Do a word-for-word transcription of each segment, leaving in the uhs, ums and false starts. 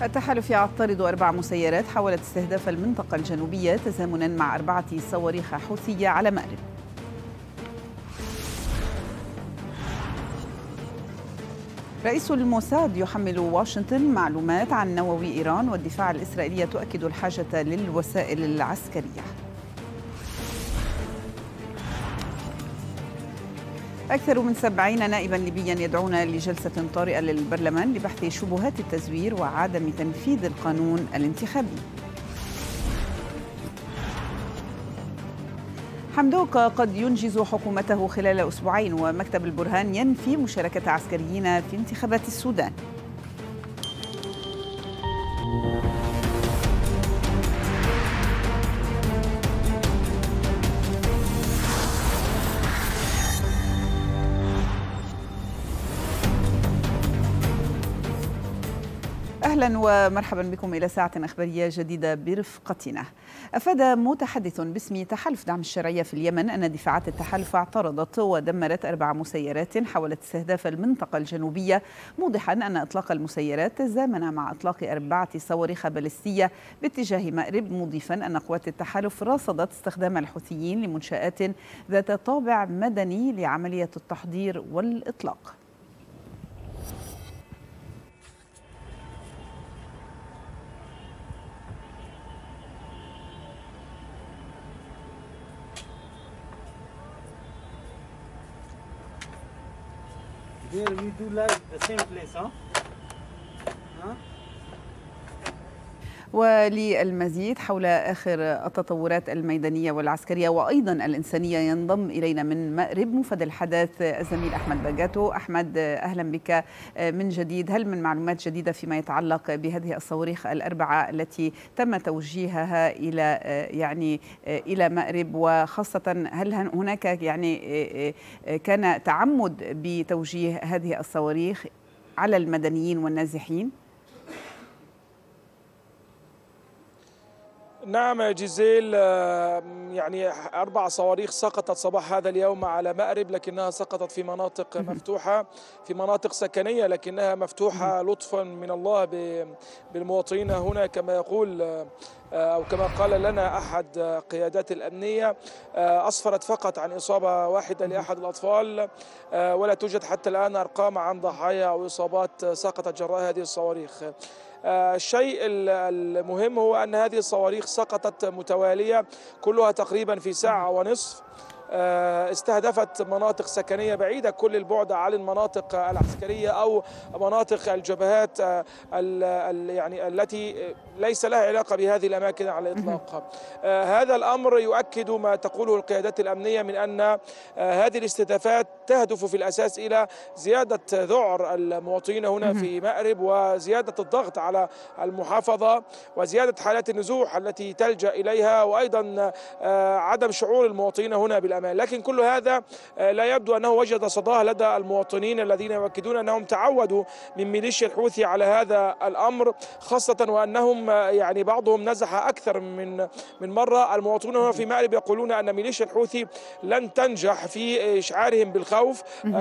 التحالف يعترض أربع مسيرات حاولت استهداف المنطقة الجنوبية تزامنا مع أربعة صواريخ حوثية على مأرب. رئيس الموساد يحمل واشنطن معلومات عن نووي إيران، والدفاع الإسرائيلي تؤكد الحاجة للوسائل العسكرية. أكثر من سبعين نائبا ليبيا يدعون لجلسة طارئة للبرلمان لبحث شبهات التزوير وعدم تنفيذ القانون الانتخابي. حمدوك قد ينجز حكومته خلال أسبوعين، ومكتب البرهان ينفي مشاركة عسكريين في انتخابات السودان. أهلا ومرحبا بكم إلى ساعة إخبارية جديدة برفقتنا. أفاد متحدث باسم تحالف دعم الشرعية في اليمن أن دفاعات التحالف اعترضت ودمرت أربع مسيرات حاولت استهداف المنطقة الجنوبية، موضحا أن إطلاق المسيرات تزامن مع إطلاق أربعة صواريخ باليستية باتجاه مأرب، مضيفا أن قوات التحالف راصدت استخدام الحوثيين لمنشآت ذات طابع مدني لعملية التحضير والإطلاق. Here we do like the same place, huh? Huh? وللمزيد حول آخر التطورات الميدانية والعسكرية وأيضا الإنسانية ينضم إلينا من مأرب مفاد الحدث الزميل أحمد باجاتو. أحمد، أهلا بك من جديد. هل من معلومات جديدة فيما يتعلق بهذه الصواريخ الأربعة التي تم توجيهها إلى يعني إلى مأرب، وخاصة هل هناك يعني كان تعمد بتوجيه هذه الصواريخ على المدنيين والنازحين؟ نعم جيزيل، يعني أربع صواريخ سقطت صباح هذا اليوم على مأرب، لكنها سقطت في مناطق مفتوحة، في مناطق سكنية، لكنها مفتوحة لطفا من الله بالمواطنين هنا، كما يقول أو كما قال لنا أحد قيادات الأمنية. أسفرت فقط عن إصابة واحدة لأحد الأطفال، ولا توجد حتى الآن أرقام عن ضحايا أو إصابات سقطت جراء هذه الصواريخ. الشيء المهم هو أن هذه الصواريخ سقطت متوالية كلها تقريبا في ساعة ونصف، استهدفت مناطق سكنية بعيدة كل البعد عن المناطق العسكرية أو مناطق الجبهات يعني التي ليس لها علاقة بهذه الأماكن على الإطلاق. هذا الأمر يؤكد ما تقوله القيادات الأمنية من أن هذه الاستهدافات تهدف في الأساس إلى زيادة ذعر المواطنين هنا في مأرب، وزيادة الضغط على المحافظة، وزيادة حالات النزوح التي تلجأ إليها، وأيضا عدم شعور المواطنين هنا بالأمان. لكن كل هذا لا يبدو أنه وجد صداه لدى المواطنين الذين يؤكدون أنهم تعودوا من ميليشيا الحوثي على هذا الأمر، خاصة وأنهم يعني بعضهم نزح أكثر من من مرة. المواطنون هنا في مأرب يقولون أن ميليشيا الحوثي لن تنجح في إشعارهم بالخوف.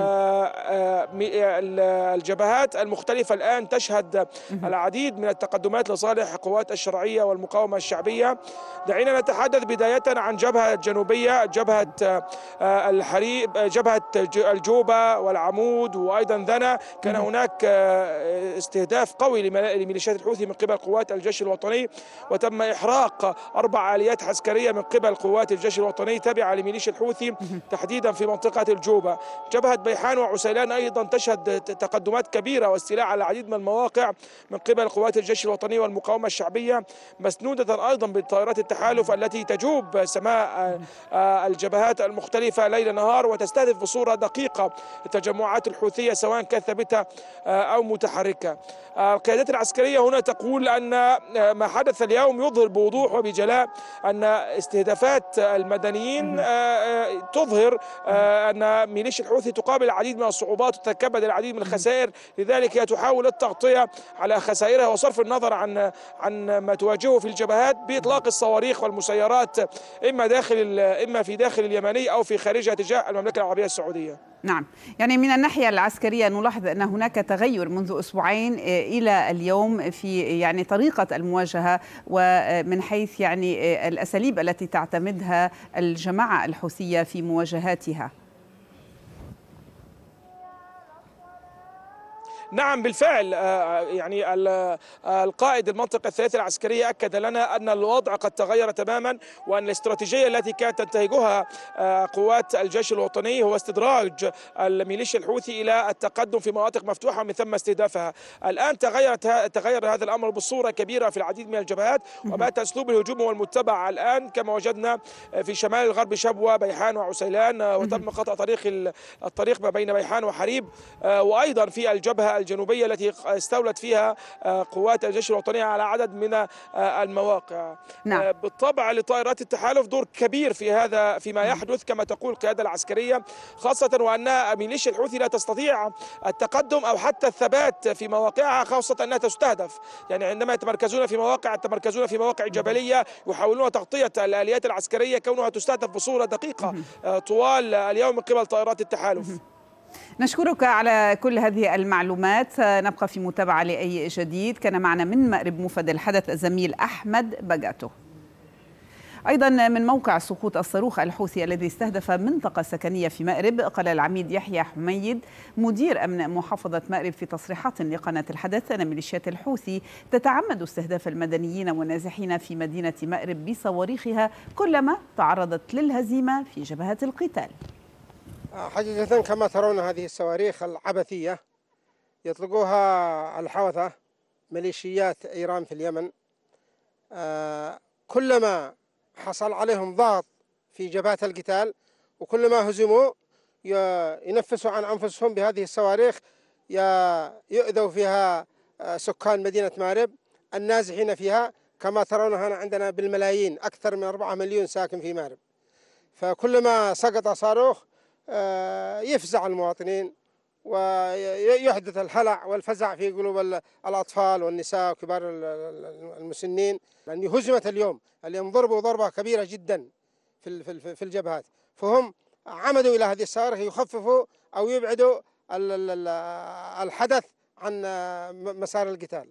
الجبهات المختلفة الآن تشهد العديد من التقدمات لصالح قوات الشرعية والمقاومة الشعبية. دعينا نتحدث بداية عن جبهة جنوبية، جبهة الحريب، جبهة الجوبة والعمود وأيضا ذنا. كان هناك استهداف قوي لميليشيات الحوثي من قبل قوات الجيش الوطني، وتم إحراق أربع آليات عسكرية من قبل قوات الجيش الوطني تابعة لميليشيا الحوثي تحديدا في منطقة الجوبة. جبهة بيحان وعسيلان أيضا تشهد تقدمات كبيرة واستيلاء على العديد من المواقع من قبل قوات الجيش الوطني والمقاومة الشعبية، مسنودة أيضا بالطائرات التحالف التي تجوب سماء الجبهات المختلفة ليل نهار، وتستهدف بصورة دقيقة التجمعات الحوثية سواء كانت ثابتة أو متحركة. القيادات العسكرية هنا تقول أن ما حدث اليوم يظهر بوضوح وبجلاء أن استهدافات المدنيين تظهر أن ميليشيا الحوثي تقابل العديد من الصعوبات وتتكبد العديد من الخسائر، لذلك هي تحاول التغطية على خسائرها وصرف النظر عن عن ما تواجهه في الجبهات بإطلاق الصواريخ والمسيرات إما داخل إما في داخل اليمن اليمني أو في خارجها تجاه المملكة العربية السعودية. نعم، يعني من الناحية العسكرية نلاحظ أن هناك تغير منذ أسبوعين إلى اليوم في يعني طريقة المواجهة ومن حيث يعني الأساليب التي تعتمدها الجماعة الحوثية في مواجهاتها. نعم بالفعل، يعني القائد المنطقة الثلاثة العسكرية أكد لنا أن الوضع قد تغير تماما، وأن الاستراتيجية التي كانت تنتهجها قوات الجيش الوطني هو استدراج الميليشيا الحوثي إلى التقدم في مناطق مفتوحة ومن ثم استهدافها. الآن تغيرت تغير هذا الأمر بصورة كبيرة في العديد من الجبهات، وبات أسلوب الهجوم هو المتبع الآن كما وجدنا في شمال الغرب شبوة بيحان وعسيلان، وتم قطع طريق الطريق ما بين بيحان وحريب، وأيضا في الجبهة الجنوبية التي استولت فيها قوات الجيش الوطني على عدد من المواقع. نعم. بالطبع لطائرات التحالف دور كبير في هذا فيما يحدث كما تقول القيادة العسكرية، خاصة وأن ميليشيا الحوثي لا تستطيع التقدم أو حتى الثبات في مواقعها، خاصة أنها تستهدف. يعني عندما يتمركزون في مواقع يتمركزون في مواقع جبلية، يحاولون تغطية الآليات العسكرية كونها تستهدف بصورة دقيقة طوال اليوم من قبل طائرات التحالف. نشكرك على كل هذه المعلومات، نبقى في متابعة لأي جديد. كان معنا من مأرب موفد الحدث الزميل أحمد بقاتو. أيضا من موقع سقوط الصاروخ الحوثي الذي استهدف منطقة سكنية في مأرب، قال العميد يحيى حميد مدير أمن محافظة مأرب في تصريحات لقناة الحدث أن ميليشيات الحوثي تتعمد استهداف المدنيين والنازحين في مدينة مأرب بصواريخها كلما تعرضت للهزيمة في جبهات القتال. حقيقة كما ترون هذه الصواريخ العبثية يطلقوها الحوثة ميليشيات إيران في اليمن، كلما حصل عليهم ضغط في جبهات القتال وكلما هزموا ينفسوا عن أنفسهم بهذه الصواريخ، يؤذوا فيها سكان مدينة مأرب النازحين فيها. كما ترون هنا عندنا بالملايين، أكثر من أربعة مليون ساكن في مأرب، فكلما سقط صاروخ يفزع المواطنين ويحدث الهلع والفزع في قلوب الأطفال والنساء وكبار المسنين، لأن هزمت اليوم اليوم ضربوا ضربة كبيرة جدا في في الجبهات، فهم عمدوا إلى هذه الصواريخ يخففوا أو يبعدوا الحدث عن مسار القتال.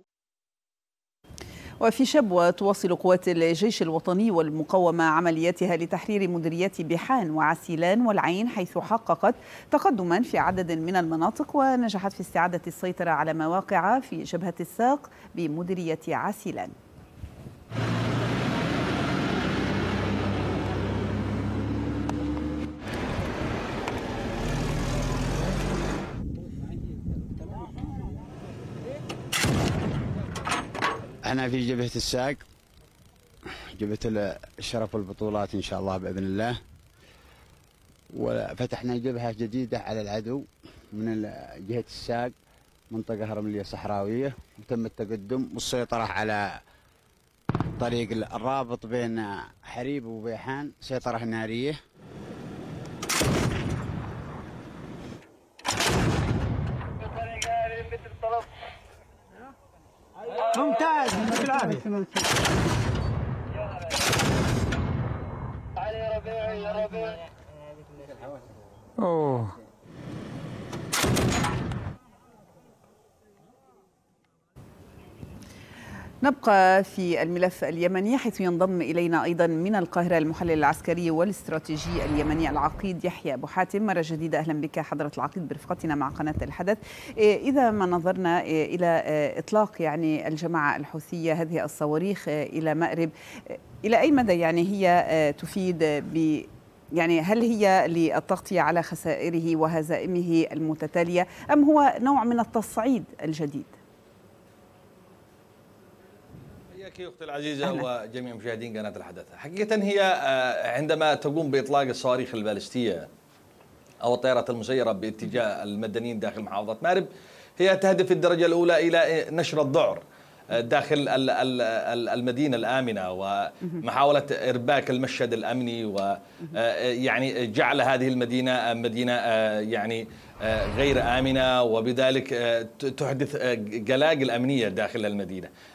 وفي شبوة تواصل قوات الجيش الوطني والمقاومة عملياتها لتحرير مديريات بيحان وعسيلان والعين، حيث حققت تقدما في عدد من المناطق ونجحت في استعادة السيطرة على مواقع في جبهة الساق بمديرية عسيلان. احنا في جبهة الساق، جبهة الشرف والبطولات ان شاء الله باذن الله، وفتحنا جبهة جديدة على العدو من جهة الساق، منطقة رملية صحراوية، وتم التقدم والسيطرة على طريق الرابط بين حريب وبيحان، سيطرة نارية. ممتاز، بالعافية. علي ربيعي يا ربيع. اوه نبقى في الملف اليمني، حيث ينضم إلينا أيضا من القاهرة المحلل العسكري والاستراتيجي اليمني العقيد يحيى أبو حاتم. مرة جديدة أهلا بك حضرة العقيد برفقتنا مع قناة الحدث. إذا ما نظرنا إلى إطلاق يعني الجماعة الحوثية هذه الصواريخ إلى مأرب، إلى أي مدى يعني هي تفيد ب يعني هل هي للتغطية على خسائره وهزائمه المتتالية، أم هو نوع من التصعيد الجديد؟ حياك أختي العزيزة وجميع مشاهدين قناة الحدث. حقيقة هي عندما تقوم بإطلاق الصواريخ البالستية أو الطائرات المسيرة باتجاه المدنيين داخل محافظة مأرب، هي تهدف في الدرجة الأولى إلى نشر الذعر داخل المدينة الآمنة ومحاولة إرباك المشهد الأمني، ويعني جعل هذه المدينة مدينة يعني غير آمنة، وبذلك تحدث قلاقل أمنية داخل المدينة.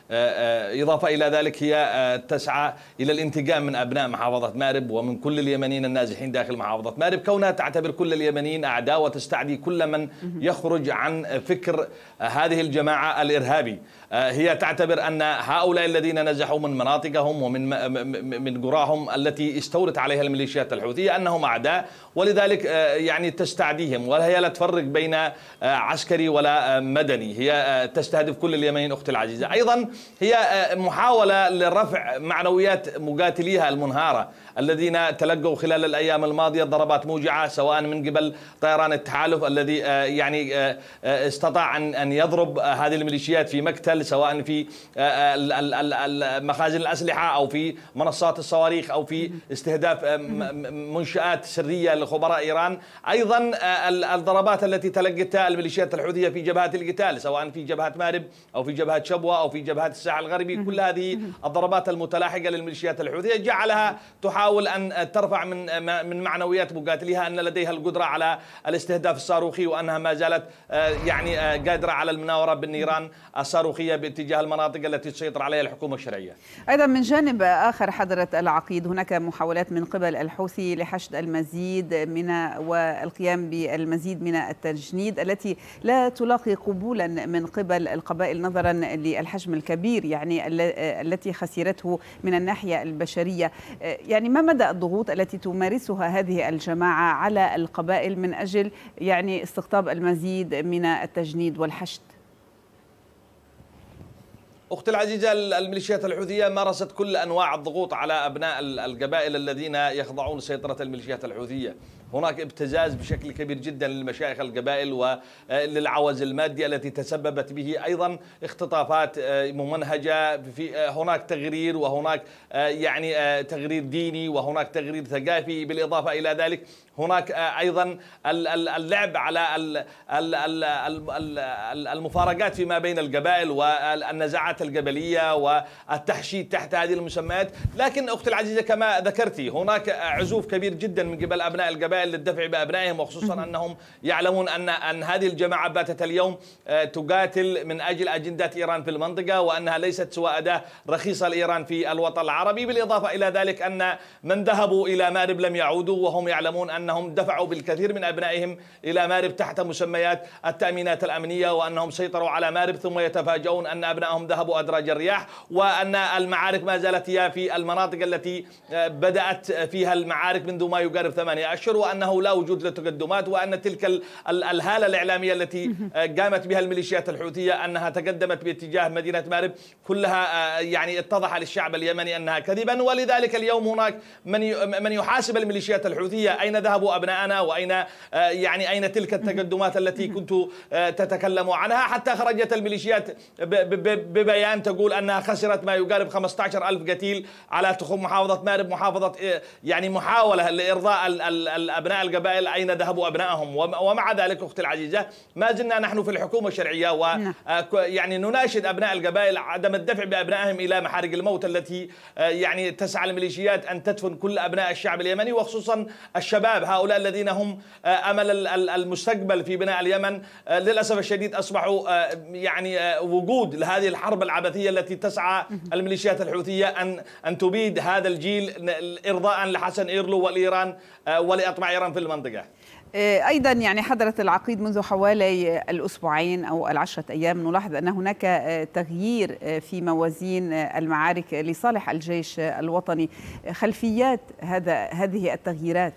إضافة إلى ذلك هي تسعى إلى الانتقام من أبناء محافظة مأرب ومن كل اليمنيين النازحين داخل محافظة مأرب، كونها تعتبر كل اليمنيين أعداء وتستعدي كل من يخرج عن فكر هذه الجماعة الإرهابي. هي تعتبر أن هؤلاء الذين نزحوا من مناطقهم ومن من قراهم التي استولت عليها الميليشيات الحوثية أنهم أعداء، ولذلك يعني تستعديهم، وهي لا تفرق بين عسكري ولا مدني، هي تستهدف كل اليمنيين أختي العزيزة. أيضا هي محاولة لرفع معنويات مقاتليها المنهارة الذين تلقوا خلال الأيام الماضية ضربات موجعة سواء من قبل طيران التحالف الذي يعني استطاع أن يضرب هذه الميليشيات في مقتل، سواء في مخازن الأسلحة أو في منصات الصواريخ أو في استهداف منشآت سرية لخبراء إيران. أيضا الضربات التي تلقتها الميليشيات الحوثية في جبهات القتال سواء في جبهة مأرب أو في جبهة شبوة أو في جبهات الساحل الغربي، كل هذه الضربات المتلاحقة للميليشيات الحوثية جعلها تحاول أن ترفع من من معنويات مقاتليها أن لديها القدرة على الاستهداف الصاروخي، وأنها ما زالت يعني قادرة على المناورة بالنيران الصاروخية باتجاه المناطق التي تسيطر عليها الحكومة الشرعية. أيضا من جانب آخر حضرة العقيد، هناك محاولات من قبل الحوثي لحشد المزيد من والقيام بالمزيد من التجنيد التي لا تلاقي قبولا من قبل القبائل نظرا للحجم الكبير يعني التي خسرته من الناحية البشرية. يعني ما مدى الضغوط التي تمارسها هذه الجماعة على القبائل من أجل يعني استقطاب المزيد من التجنيد والحشد؟ أختي العزيزة، الميليشيات الحوثية مارست كل أنواع الضغوط على أبناء القبائل الذين يخضعون سيطرة الميليشيات الحوثية. هناك ابتزاز بشكل كبير جدا للمشايخ القبائل وللعوز المادي التي تسببت به، أيضا اختطافات ممنهجة، في هناك تغرير وهناك يعني تغرير ديني وهناك تغرير ثقافي، بالإضافة إلى ذلك هناك أيضا اللعب على المفارقات فيما بين القبائل والنزاعات القبلية والتحشيد تحت هذه المسميات. لكن أختي العزيزة كما ذكرتي هناك عزوف كبير جدا من قبل أبناء القبائل للدفع بأبنائهم، وخصوصا أنهم يعلمون أن أن هذه الجماعة باتت اليوم تقاتل من أجل أجندات إيران في المنطقة، وأنها ليست سوى أداة رخيصة لإيران في الوطن العربي. بالإضافة إلى ذلك أن من ذهبوا إلى مأرب لم يعودوا، وهم يعلمون أنهم دفعوا بالكثير من أبنائهم إلى مأرب تحت مسميات التأمينات الأمنية، وأنهم سيطروا على مأرب ثم يتفاجؤون أن أبنائهم ذهبوا أدراج الرياح، وأن المعارك ما زالت هي في المناطق التي بدأت فيها المعارك منذ ما يقارب ثمانية أشهر، وأنه لا وجود لتقدمات، وأن تلك الهالة الإعلامية التي قامت بها الميليشيات الحوثية أنها تقدمت باتجاه مدينة مأرب كلها يعني اتضح للشعب اليمني أنها كذبا. ولذلك اليوم هناك من من يحاسب الميليشيات الحوثية أين ذهبوا أبناءنا، وأين يعني أين تلك التقدمات التي كنت تتكلم عنها، حتى خرجت الميليشيات ببيان تقول أنها خسرت ما يقارب خمسة عشر ألف قتيل على تخوم محافظة مأرب، محافظة يعني محاولة لإرضاء الأبناء القبائل أين ذهبوا أبنائهم. ومع ذلك أختي العزيزة ما زلنا نحن في الحكومة الشرعية ويعني نناشد أبناء القبائل عدم الدفع بأبنائهم إلى محارق الموت التي يعني تسعى الميليشيات أن تدفن كل أبناء الشعب اليمني، وخصوصا الشباب هؤلاء الذين هم أمل المستقبل في بناء اليمن. للأسف الشديد أصبحوا يعني وجود لهذه الحرب العبثية التي تسعى الميليشيات الحوثية أن أن تبيد هذا الجيل إرضاء لحسن إيرلو والإيران ولأطماع إيران في المنطقة. أيضا يعني حضرة العقيد منذ حوالي الأسبوعين أو العشرة أيام نلاحظ أن هناك تغيير في موازين المعارك لصالح الجيش الوطني. خلفيات هذا هذه التغييرات؟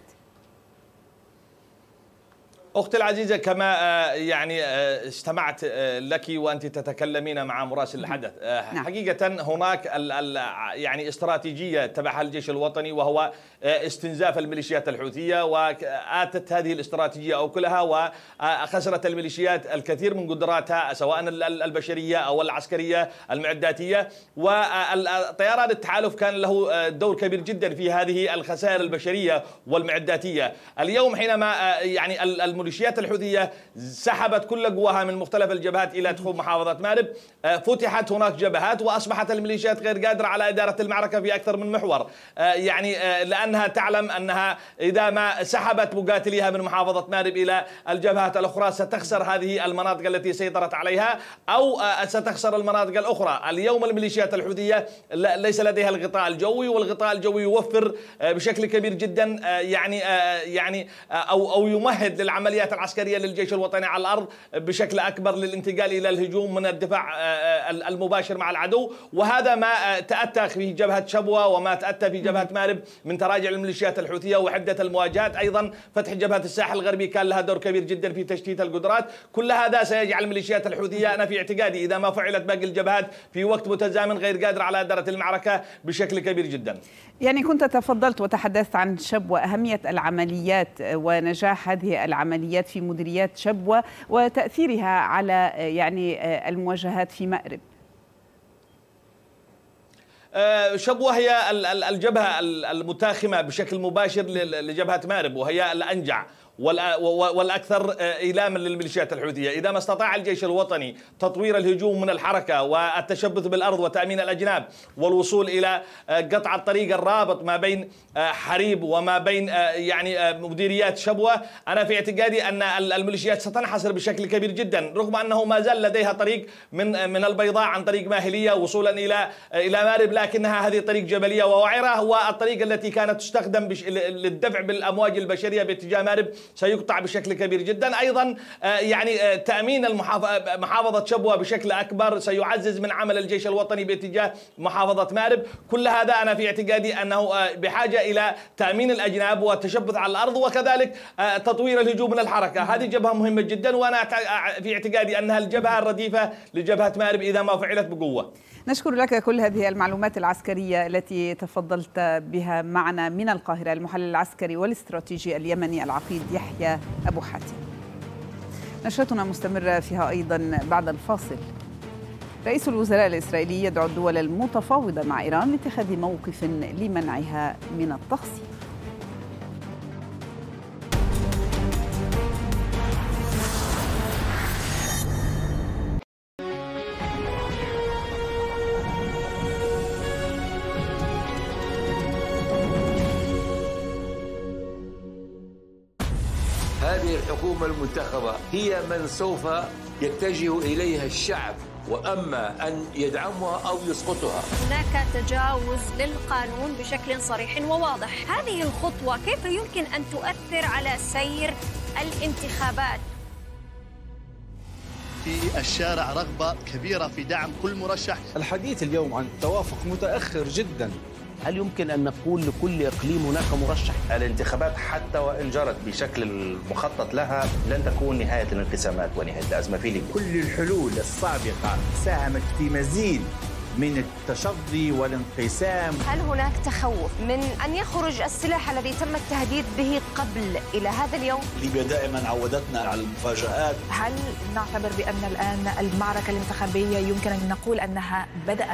أختي العزيزة كما يعني استمعت لك وأنت تتكلمين مع مراسل الحدث، حقيقة هناك يعني استراتيجية تبعها الجيش الوطني وهو استنزاف الميليشيات الحوثية، وآتت هذه الاستراتيجية أوكلها وخسرت الميليشيات الكثير من قدراتها سواء البشرية أو العسكرية المعداتية، وطيران التحالف كان له دور كبير جدا في هذه الخسائر البشرية والمعداتية. اليوم حينما يعني الميليشيات الحوثية سحبت كل قواها من مختلف الجبهات إلى دخول محافظة مأرب. فتحت هناك جبهات وأصبحت الميليشيات غير قادرة على إدارة المعركة في أكثر من محور، يعني لأنها تعلم أنها إذا ما سحبت مقاتليها من محافظة مأرب إلى الجبهات الأخرى ستخسر هذه المناطق التي سيطرت عليها أو ستخسر المناطق الأخرى. اليوم الميليشيات الحوثية ليس لديها الغطاء الجوي، والغطاء الجوي يوفر بشكل كبير جدا يعني يعني او او يمهد للعمليات العسكريه للجيش الوطني على الارض بشكل اكبر للانتقال الى الهجوم من الدفاع المباشر مع العدو. وهذا ما تاتى في جبهه شبوه وما تاتى في جبهه مأرب من تراجع الميليشيات الحوثيه وحده المواجهات. ايضا فتح جبهه الساحل الغربي كان لها دور كبير جدا في تشتيت القدرات. كل هذا سيجعل الميليشيات الحوثيه انا في اعتقادي اذا ما فعلت باقي الجبهات في وقت متزامن غير قادره على اداره المعركه بشكل كبير جدا. يعني كنت تفضلت وتحدثت عن شبوة، أهمية العمليات ونجاح هذه العمليات في مديريات شبوة وتأثيرها على يعني المواجهات في مأرب. شبوة هي الجبهة المتاخمة بشكل مباشر لجبهة مأرب، وهي الأنجع والأكثر إيلاما للميليشيات الحوثية. إذا ما استطاع الجيش الوطني تطوير الهجوم من الحركة والتشبث بالأرض وتأمين الأجناب والوصول إلى قطع الطريق الرابط ما بين حريب وما بين يعني مديريات شبوة، أنا في اعتقادي أن الميليشيات ستنحصر بشكل كبير جدا، رغم أنه ما زال لديها طريق من من البيضاء عن طريق ماهلية وصولا إلى إلى مأرب، لكنها هذه طريق جبلية ووعرة، والطريق التي كانت تستخدم للدفع بالأمواج البشرية باتجاه مأرب سيقطع بشكل كبير جدا. أيضا يعني تأمين محافظة شبوة بشكل أكبر سيعزز من عمل الجيش الوطني باتجاه محافظة مأرب. كل هذا أنا في اعتقادي أنه بحاجة إلى تأمين الأجناب والتشبث على الأرض، وكذلك تطوير الهجوم من الحركة. هذه جبهة مهمة جدا، وأنا في اعتقادي أنها الجبهة الرديفة لجبهة مأرب إذا ما فعلت بقوة. نشكر لك كل هذه المعلومات العسكرية التي تفضلت بها معنا من القاهرة، المحلل العسكري والاستراتيجي اليمني العقيد يحيى أبو حاتم. نشرتنا مستمرة فيها أيضا بعد الفاصل. رئيس الوزراء الإسرائيلي يدعو الدول المتفاوضة مع إيران لاتخاذ موقف لمنعها من التخصيب. هذه الحكومة المنتخبة هي من سوف يتجه إليها الشعب، وأما أن يدعمها أو يسقطها. هناك تجاوز للقانون بشكل صريح وواضح. هذه الخطوة كيف يمكن أن تؤثر على سير الانتخابات؟ في الشارع رغبة كبيرة في دعم كل مرشح. الحديث اليوم عن التوافق متأخر جدا. هل يمكن أن نقول لكل إقليم هناك مرشح؟ الانتخابات حتى وإن جرت بشكل المخطط لها لن تكون نهاية الانقسامات ونهاية الأزمة في ليبيا. كل الحلول السابقة ساهمت في مزيد من التشظي والانقسام. هل هناك تخوف من أن يخرج السلاح الذي تم التهديد به قبل إلى هذا اليوم؟ ليبيا دائما عودتنا على المفاجآت. هل نعتبر بأن الآن المعركة الانتخابية يمكن أن نقول أنها بدأت؟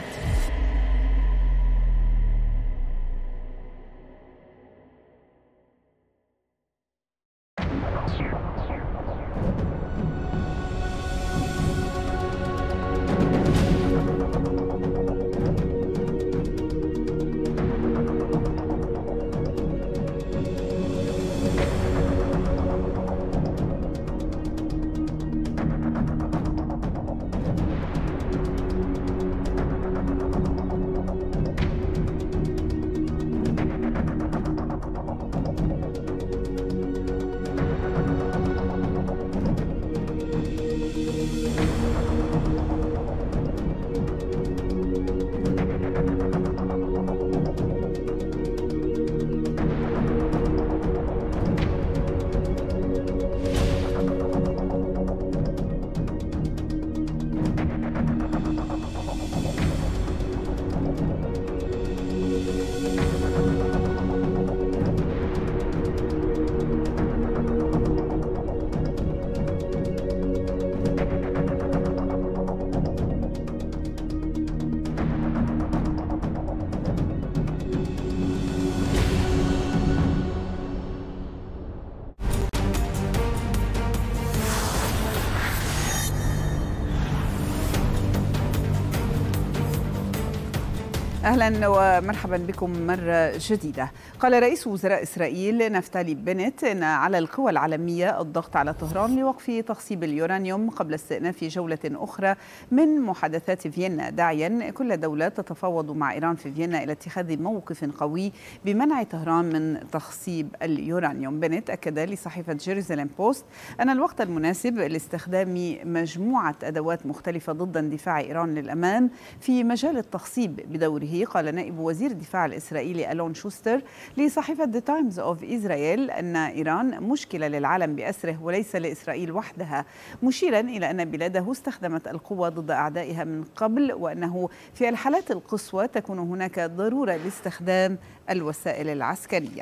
أهلا ومرحبا بكم مرة جديدة. قال رئيس وزراء إسرائيل نفتالي بنت أن على القوى العالمية الضغط على طهران لوقف تخصيب اليورانيوم قبل استئناف جولة أخرى من محادثات فيينا، داعيا كل دولة تتفاوض مع إيران في فيينا إلى اتخاذ موقف قوي بمنع طهران من تخصيب اليورانيوم. بنت أكد لصحيفة جيروزاليم بوست أن الوقت المناسب لاستخدام مجموعة أدوات مختلفة ضد اندفاع إيران للأمام في مجال التخصيب بدوره. قال نائب وزير الدفاع الإسرائيلي ألون شوستر لصحيفة The Times of Israel أن إيران مشكلة للعالم بأسره وليس لإسرائيل وحدها، مشيرا إلى أن بلاده استخدمت القوة ضد أعدائها من قبل، وأنه في الحالات القصوى تكون هناك ضرورة لاستخدام الوسائل العسكرية.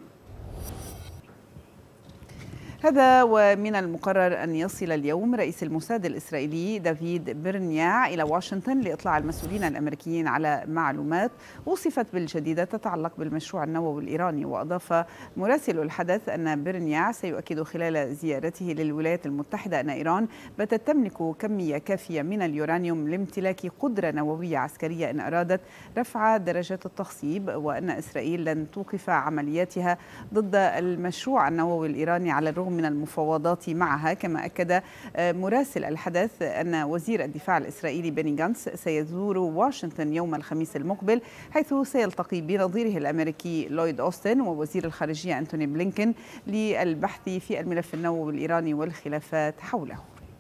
هذا ومن المقرر أن يصل اليوم رئيس الموساد الإسرائيلي دافيد برنياع إلى واشنطن لإطلاع المسؤولين الأمريكيين على معلومات وصفت بالجديدة تتعلق بالمشروع النووي الإيراني. وأضاف مراسل الحدث أن برنياع سيؤكد خلال زيارته للولايات المتحدة أن إيران باتت تملك كمية كافية من اليورانيوم لامتلاك قدرة نووية عسكرية إن أرادت رفع درجات التخصيب، وأن إسرائيل لن توقف عملياتها ضد المشروع النووي الإيراني على الرغم من المفاوضات معها. كما أكد مراسل الحدث أن وزير الدفاع الإسرائيلي بني غانتس سيزور واشنطن يوم الخميس المقبل، حيث سيلتقي بنظيره الأمريكي لويد أوستن ووزير الخارجية أنتوني بلينكن للبحث في الملف النووي الإيراني والخلافات حوله.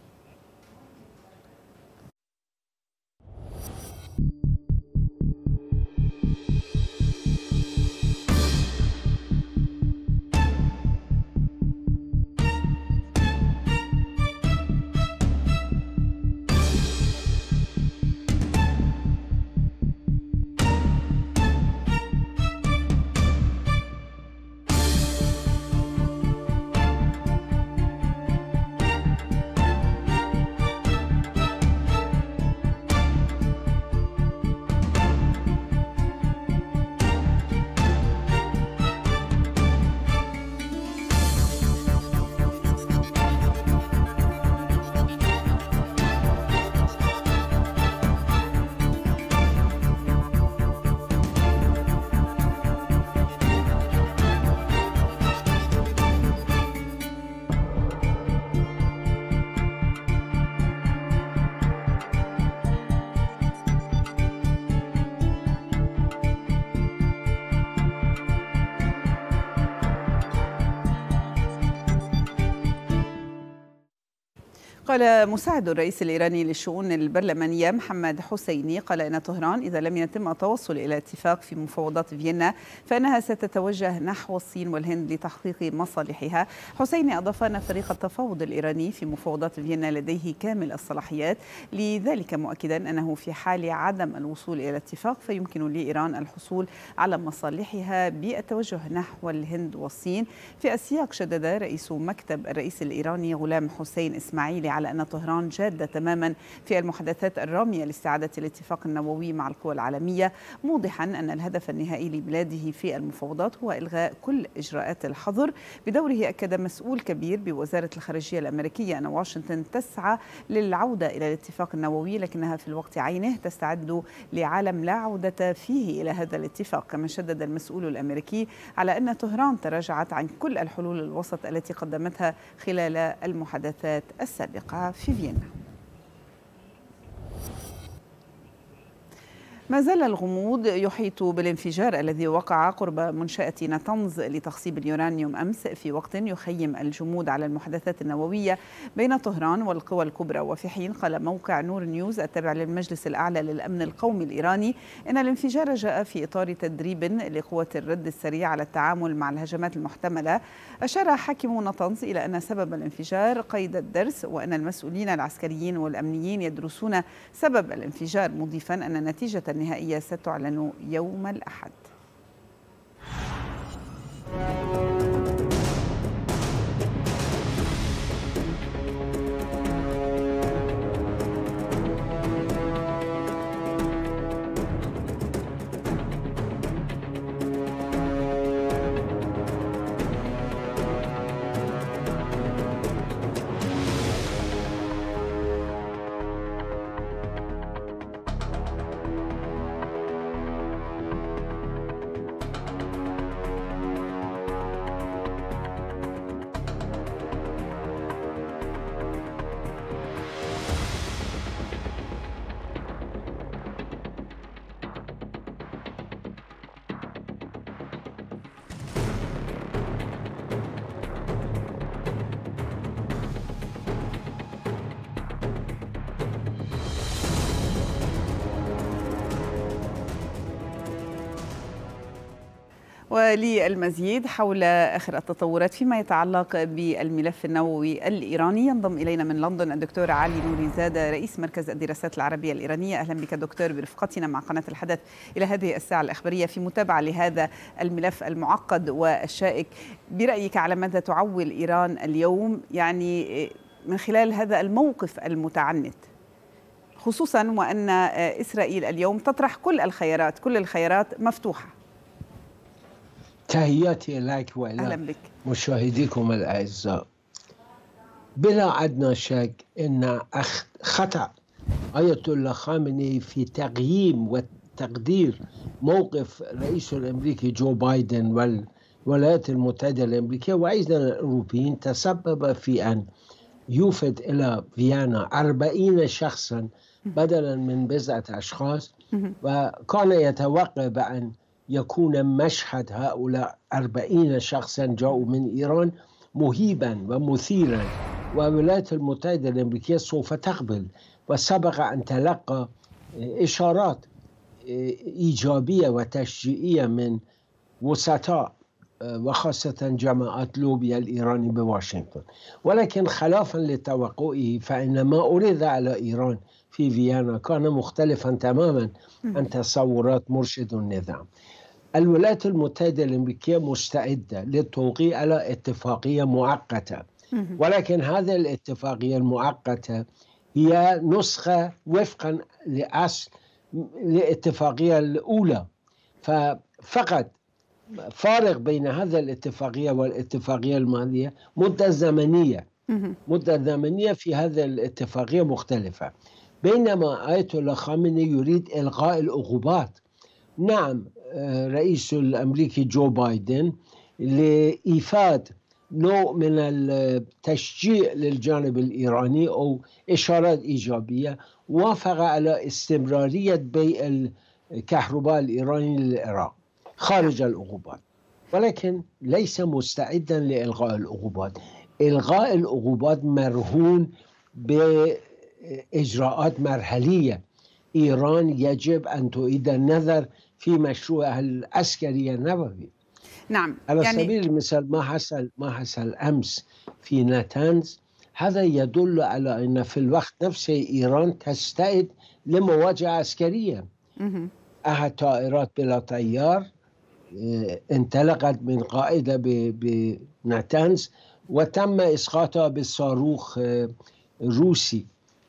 قال مساعد الرئيس الإيراني للشؤون البرلمانية محمد حسيني قال إن طهران إذا لم يتم التوصل إلى اتفاق في مفاوضات فيينا فإنها ستتوجه نحو الصين والهند لتحقيق مصالحها. حسيني أضاف أن فريق التفاوض الإيراني في مفاوضات فيينا لديه كامل الصلاحيات، لذلك مؤكدا أنه في حال عدم الوصول إلى اتفاق فيمكن لإيران الحصول على مصالحها بالتوجه نحو الهند والصين. في السياق شدد رئيس مكتب الرئيس الإيراني غلام حسين إسماعيلي على أن طهران جادة تماما في المحادثات الرامية لاستعادة الاتفاق النووي مع القوى العالمية، موضحا أن الهدف النهائي لبلاده في المفاوضات هو إلغاء كل إجراءات الحظر. بدوره أكد مسؤول كبير بوزارة الخارجية الأمريكية أن واشنطن تسعى للعودة إلى الاتفاق النووي، لكنها في الوقت عينه تستعد لعالم لا عودة فيه إلى هذا الاتفاق. كما شدد المسؤول الأمريكي على أن طهران تراجعت عن كل الحلول الوسط التي قدمتها خلال المحادثات السابقة في فيينا. ما زال الغموض يحيط بالانفجار الذي وقع قرب منشأة ناتنز لتخصيب اليورانيوم أمس، في وقت يخيم الجمود على المحادثات النووية بين طهران والقوى الكبرى. وفي حين قال موقع نور نيوز التابع للمجلس الأعلى للأمن القومي الإيراني إن الانفجار جاء في إطار تدريب لقوة الرد السريع على التعامل مع الهجمات المحتملة. أشار حاكم ناتنز إلى أن سبب الانفجار قيد الدرس، وأن المسؤولين العسكريين والأمنيين يدرسون سبب الانفجار، مضيفا أن النتيجة النهائية ستعلن يوم الأحد. وللمزيد حول آخر التطورات فيما يتعلق بالملف النووي الإيراني ينضم إلينا من لندن الدكتور علي نوري زادة رئيس مركز الدراسات العربية الإيرانية. أهلا بك دكتور برفقتنا مع قناة الحدث إلى هذه الساعة الإخبارية في متابعة لهذا الملف المعقد والشائك. برأيك على ماذا تعول إيران اليوم يعني من خلال هذا الموقف المتعنت، خصوصا وأن إسرائيل اليوم تطرح كل الخيارات كل الخيارات مفتوحة؟ تحياتي لك وإلى مشاهديكم الأعزاء. بلا أدنى شك أن خطأ آية الله خامنئي في تقييم وتقدير موقف الرئيس الأمريكي جو بايدن والولايات المتحدة الأمريكية وأيضا الأوروبيين تسبب في أن يوفد إلى فيينا أربعين شخصا بدلا من بضعة أشخاص، وكان يتوقع بأن يكون مشهد هؤلاء أربعين شخصا جاءوا من إيران مهيبا ومثيرا، والولايات المتحدة الأمريكية سوف تقبل، وسبق أن تلقى إشارات إيجابية وتشجيعية من وسطاء وخاصة جماعات لوبيا الإيراني بواشنطن. ولكن خلافا لتوقعه فإن ما أريد على إيران في فيينا كان مختلفا تماما عن تصورات مرشد النظام. الولايات المتحدة الأمريكية مستعدة للتوقيع على اتفاقية مؤقتة، ولكن هذه الاتفاقية المؤقتة هي نسخة وفقا لأصل الاتفاقية الأولى، ففقط فارق بين هذا الاتفاقية والاتفاقية الماضية مدة زمنية مدة زمنية في هذه الاتفاقية مختلفة. بينما آية الله خامنئي يريد إلغاء العقوبات. نعم، رئيس الأمريكي جو بايدن لإيفاد نوع من التشجيع للجانب الإيراني أو إشارات إيجابية وافق على استمرارية بيع الكهرباء الإيراني للعراق خارج العقوبات، ولكن ليس مستعدا لإلغاء العقوبات. إلغاء العقوبات مرهون بإجراءات مرحلية. إيران يجب أن تعيد النظر في مشروعها العسكري النووي. نعم، على يعني سبيل المثال ما حصل ما حصل أمس في ناتنز، هذا يدل على أن في الوقت نفسه إيران تستعد لمواجهة عسكرية. أحد طائرات بلا طيار انطلقت من قاعدة بناتنز وتم إسقاطها بالصاروخ روسي.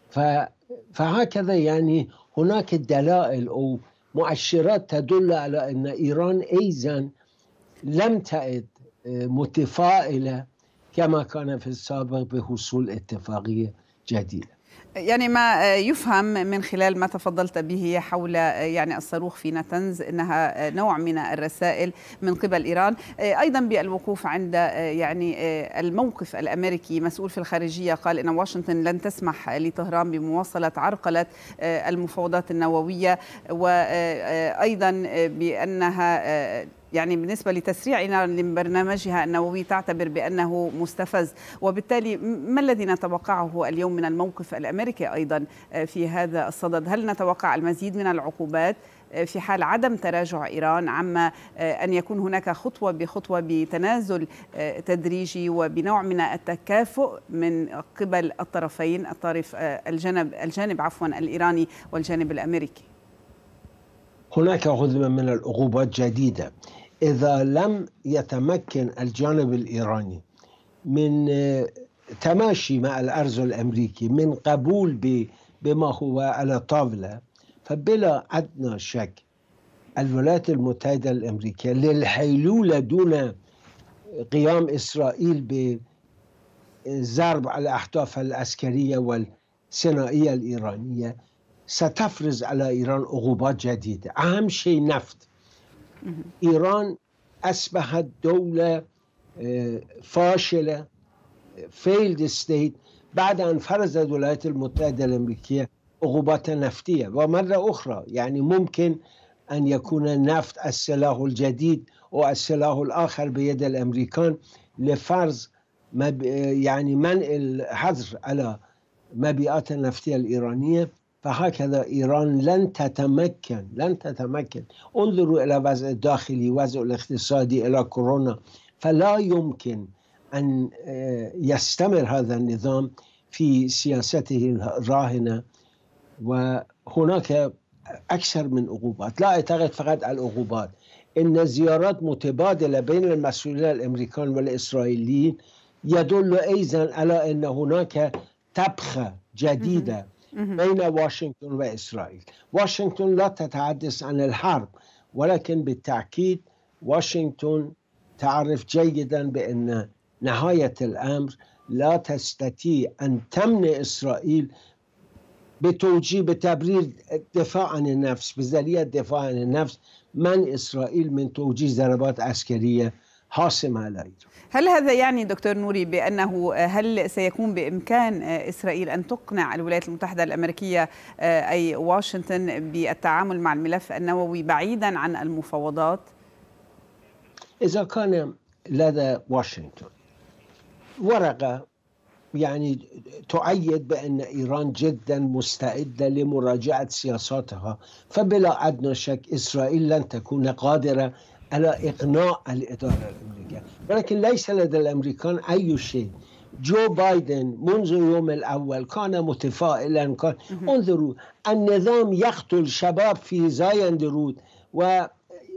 فهكذا يعني هناك دلائل أو مؤشرات تدل على أن إيران أيضا لم تعد متفائلة كما كان في السابق بحصول اتفاقية جديدة. يعني ما يفهم من خلال ما تفضلت به حول يعني الصاروخ في ناتنز انها نوع من الرسائل من قبل ايران، ايضا بالوقوف عند يعني الموقف الامريكي. مسؤول في الخارجيه قال ان واشنطن لن تسمح لطهران بمواصله عرقله المفاوضات النوويه، وايضا بانها يعني بالنسبة لتسريع إيران لبرنامجها النووي تعتبر بأنه مستفز. وبالتالي ما الذي نتوقعه اليوم من الموقف الأمريكي أيضا في هذا الصدد؟ هل نتوقع المزيد من العقوبات في حال عدم تراجع إيران عما أن يكون هناك خطوة بخطوة بتنازل تدريجي وبنوع من التكافؤ من قبل الطرفين، الطرف الجانب الجانب عفوا الإيراني والجانب الأمريكي؟ هناك هدنة من العقوبات جديدة. إذا لم يتمكن الجانب الإيراني من تماشي مع الأرز الأمريكي من قبول بما هو على طاولة، فبلا أدنى شك الولايات المتحدة الأمريكية للحيلولة دون قيام إسرائيل بضرب على الأهداف العسكرية والصناعية الإيرانية ستفرض على إيران عقوبات جديدة. أهم شيء نفط. إيران أصبحت دولة فاشلة failed state بعد أن فرضت الولايات المتحدة الأمريكية عقوبات نفطية. ومرة أخرى يعني ممكن أن يكون النفط السلاح الجديد والسلاح الآخر بيد الأمريكان لفرض يعني منع الحظر على مبيعات النفطية الإيرانية فهكذا إيران لن تتمكن لن تتمكن انظروا إلى الوضع الداخلي، الوضع الاقتصادي، إلى كورونا. فلا يمكن أن يستمر هذا النظام في سياسته الراهنة، وهناك أكثر من عقوبات. لا أعتقد فقط العقوبات، إن زيارات متبادلة بين المسؤولين الأمريكان والإسرائيليين يدل أيضا على أن هناك طبخة جديدة بين واشنطن وإسرائيل. واشنطن لا تتحدث عن الحرب، ولكن بالتأكيد واشنطن تعرف جيدا بأن نهاية الأمر لا تستطيع أن تمنع إسرائيل بتوجيه بتبرير الدفاع عن النفس، بذريعة الدفاع عن النفس من إسرائيل من توجيه ضربات عسكرية حاسمة على إيران. هل هذا يعني دكتور نوري بأنه هل سيكون بإمكان إسرائيل أن تقنع الولايات المتحدة الأمريكية أي واشنطن بالتعامل مع الملف النووي بعيدا عن المفاوضات؟ إذا كان لدى واشنطن ورقة يعني تؤيد بأن إيران جدا مستعدة لمراجعة سياساتها، فبلا أدنى شك إسرائيل لن تكون قادرة على إقناع الإدارة الأمريكية. ولكن ليس لدى الأمريكان أي شيء. جو بايدن منذ يوم الأول كان متفائلا، كان انظروا النظام يقتل شباب في زايند رود ويضرب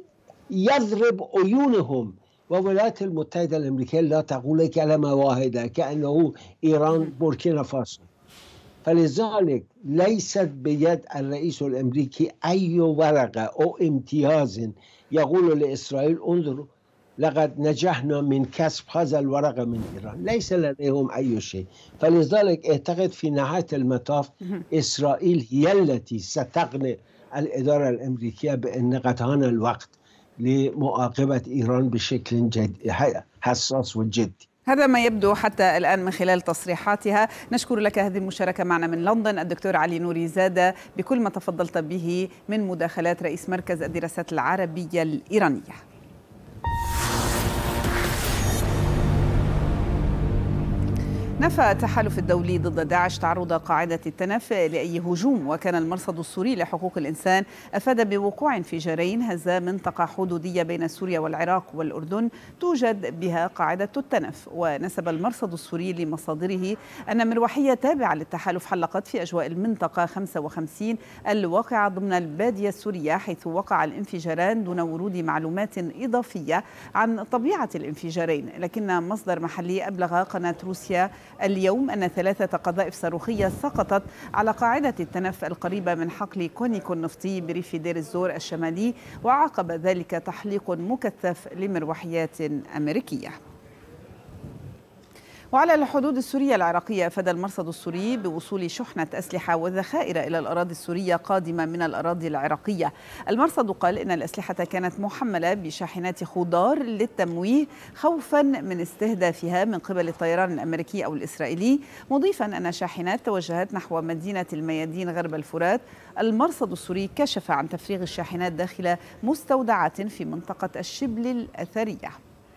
عيونهم، والولايات المتحدة الأمريكية لا تقول كلمة واحدة، كأنه إيران بوركينا فاسو. فلذلك ليست بيد الرئيس الأمريكي أي ورقة أو امتياز يقول لإسرائيل انظروا لقد نجحنا من كسب هذا الورقة من إيران. ليس لديهم أي شيء. فلذلك أعتقد في نهاية المطاف إسرائيل هي التي ستقنع الإدارة الأمريكية بأن قد حان الوقت لمعاقبة إيران بشكل جد حساس وجدي. هذا ما يبدو حتى الآن من خلال تصريحاتها. نشكر لك هذه المشاركة معنا من لندن الدكتور علي نوري زادة بكل ما تفضلت به من مداخلات رئيس مركز الدراسات العربية الإيرانية. نفى التحالف الدولي ضد داعش تعرض قاعدة التنف لأي هجوم، وكان المرصد السوري لحقوق الإنسان أفاد بوقوع انفجارين هزا منطقة حدودية بين سوريا والعراق والأردن توجد بها قاعدة التنف. ونسب المرصد السوري لمصادره أن مروحية تابعة للتحالف حلقت في أجواء المنطقة خمسة وخمسين الواقعة ضمن البادية السورية، حيث وقع الانفجاران دون ورود معلومات إضافية عن طبيعة الانفجارين. لكن مصدر محلي أبلغ قناة روسيا اليوم أن ثلاثة قذائف صاروخية سقطت على قاعدة التنف القريبة من حقل كونيكو النفطي بريف دير الزور الشمالي، وعقب ذلك تحليق مكثف لمروحيات أمريكية. وعلى الحدود السورية العراقية أفاد المرصد السوري بوصول شحنة أسلحة وذخائر إلى الأراضي السورية قادمة من الأراضي العراقية. المرصد قال إن الأسلحة كانت محملة بشاحنات خضار للتمويه خوفا من استهدافها من قبل الطيران الأمريكي أو الإسرائيلي، مضيفا أن شاحنات توجهت نحو مدينة الميادين غرب الفرات. المرصد السوري كشف عن تفريغ الشاحنات داخل مستودعات في منطقة الشبل الأثرية.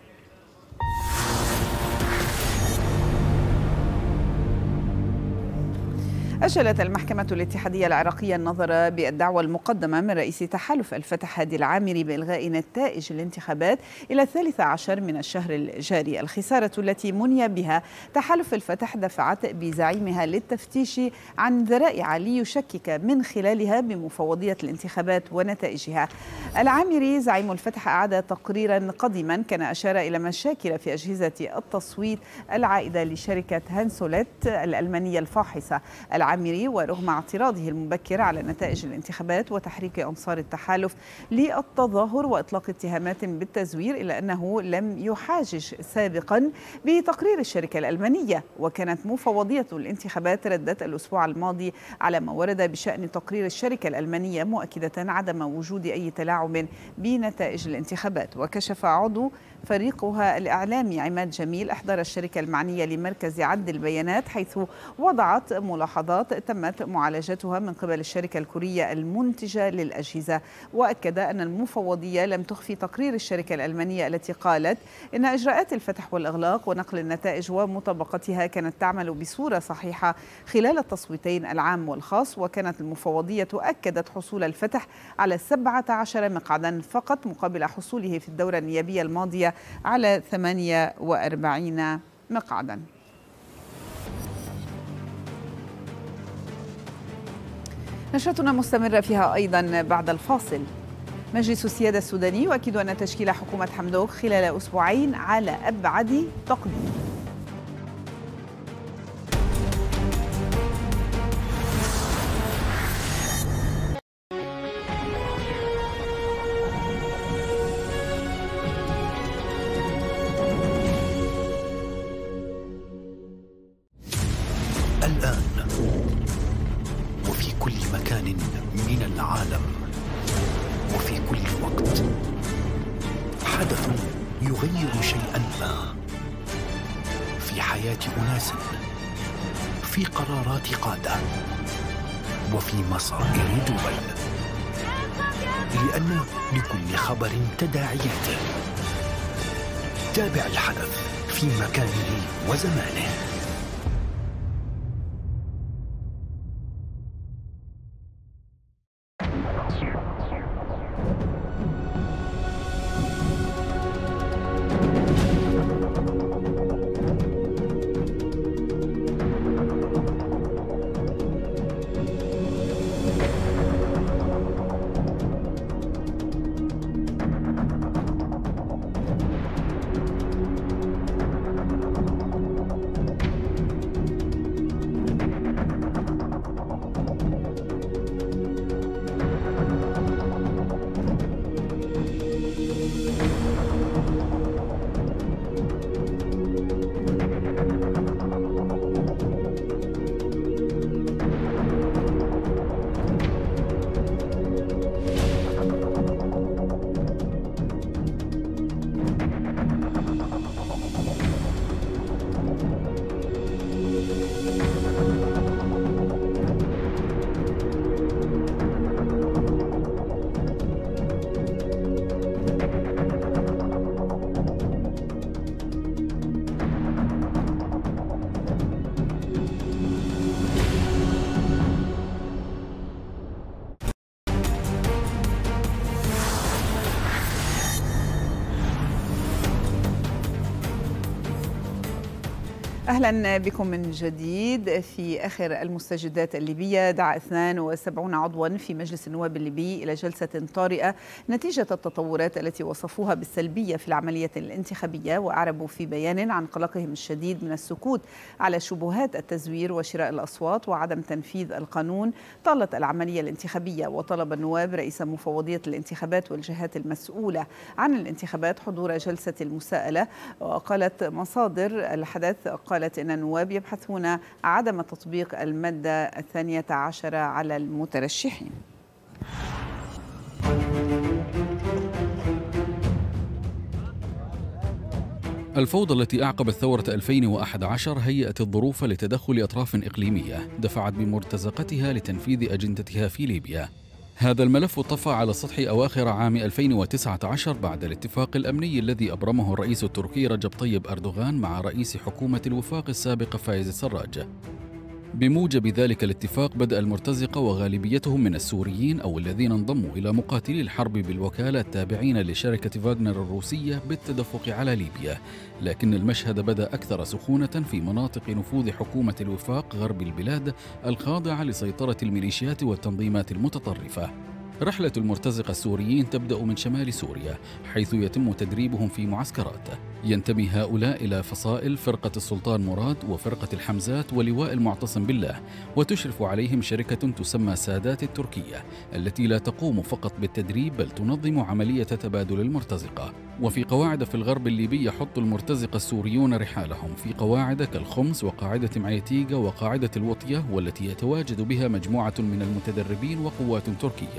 أجلت المحكمة الاتحادية العراقية النظر بالدعوى المقدمة من رئيس تحالف الفتح هادي العامري بإلغاء نتائج الانتخابات إلى الثالث عشر من الشهر الجاري. الخسارة التي مني بها تحالف الفتح دفعت بزعيمها للتفتيش عن ذرائع ليشكك من خلالها بمفوضية الانتخابات ونتائجها. العامري زعيم الفتح أعاد تقريرا قديما كان أشار إلى مشاكل في أجهزة التصويت العائدة لشركة هانسوليت الألمانية الفاحصة. العامري ورغم اعتراضه المبكر على نتائج الانتخابات وتحريك أنصار التحالف للتظاهر وإطلاق اتهامات بالتزوير، إلا أنه لم يحاجج سابقا بتقرير الشركة الألمانية. وكانت مفوضية الانتخابات ردت الأسبوع الماضي على ما ورد بشأن تقرير الشركة الألمانية، مؤكدة عدم وجود أي تلاعب بنتائج الانتخابات. وكشف عضو فريقها الإعلامي عماد جميل أحضر الشركة المعنية لمركز عد البيانات، حيث وضعت ملاحظات تمت معالجتها من قبل الشركة الكورية المنتجة للأجهزة. وأكد أن المفوضية لم تخفي تقرير الشركة الألمانية التي قالت إن إجراءات الفتح والإغلاق ونقل النتائج ومطابقتها كانت تعمل بصورة صحيحة خلال التصويتين العام والخاص. وكانت المفوضية أكدت حصول الفتح على سبعة عشر مقعدا فقط مقابل حصوله في الدورة النيابية الماضية على ثمانية وأربعين مقعدا. نشرتنا مستمرة فيها أيضا بعد الفاصل. مجلس السيادة السوداني يؤكد أن تشكيل حكومة حمدوك خلال أسبوعين على أبعد تقدير. الآن وفي كل مكان من العالم وفي كل وقت حدث يغير شيئا ما في حياة أناس، في قرارات قادة، وفي مصائر دول، لأن لكل خبر تداعياته. تابع الحدث في مكانه وزمانه. أهلا بكم من جديد. في آخر المستجدات الليبية دعا اثنين وسبعين عضوا في مجلس النواب الليبي إلى جلسة طارئة نتيجة التطورات التي وصفوها بالسلبية في العملية الانتخابية، وأعربوا في بيان عن قلقهم الشديد من السكوت على شبهات التزوير وشراء الأصوات وعدم تنفيذ القانون طالت العملية الانتخابية. وطلب النواب رئيس مفوضية الانتخابات والجهات المسؤولة عن الانتخابات حضور جلسة المساءلة. وقالت مصادر الحدث قالت إن النواب يبحثون عدم تطبيق المادة الثانية عشرة على المترشحين. الفوضى التي أعقبت ثورة ألفين وأحد عشر هيأت الظروف لتدخل أطراف إقليمية دفعت بمرتزقتها لتنفيذ أجندتها في ليبيا. هذا الملف طفى على سطح أواخر عام ألفين وتسعة عشر بعد الاتفاق الأمني الذي أبرمه الرئيس التركي رجب طيب أردوغان مع رئيس حكومة الوفاق السابق فايز السراج. بموجب ذلك الاتفاق بدأ المرتزقة وغالبيتهم من السوريين أو الذين انضموا إلى مقاتلي الحرب بالوكالة التابعين لشركة فاغنر الروسية بالتدفق على ليبيا، لكن المشهد بدأ أكثر سخونة في مناطق نفوذ حكومة الوفاق غرب البلاد الخاضعة لسيطرة الميليشيات والتنظيمات المتطرفة. رحلة المرتزقة السوريين تبدأ من شمال سوريا حيث يتم تدريبهم في معسكرات. ينتمي هؤلاء إلى فصائل فرقة السلطان مراد وفرقة الحمزات ولواء المعتصم بالله، وتشرف عليهم شركة تسمى سادات التركية التي لا تقوم فقط بالتدريب بل تنظم عملية تبادل المرتزقة. وفي قواعد في الغرب الليبي يحط المرتزقة السوريون رحالهم في قواعد كالخمس وقاعدة معيتيغا وقاعدة الوطية، والتي يتواجد بها مجموعة من المتدربين وقوات تركية.